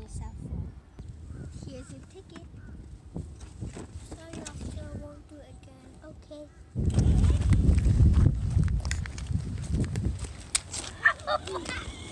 your cell phone. Here's your ticket. Sorry, officer, I won't do it again. Okay.